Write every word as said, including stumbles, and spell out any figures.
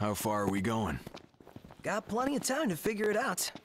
How far are we going? Got plenty of time to figure it out.